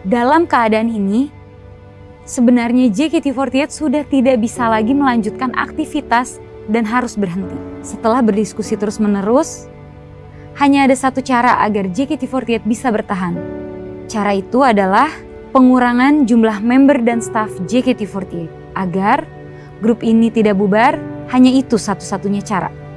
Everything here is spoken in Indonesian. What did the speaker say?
Dalam keadaan ini, sebenarnya JKT48 sudah tidak bisa lagi melanjutkan aktivitas dan harus berhenti. Setelah berdiskusi terus-menerus, hanya ada satu cara agar JKT48 bisa bertahan. Cara itu adalah pengurangan jumlah member dan staf JKT48. Agar grup ini tidak bubar, hanya itu satu-satunya cara.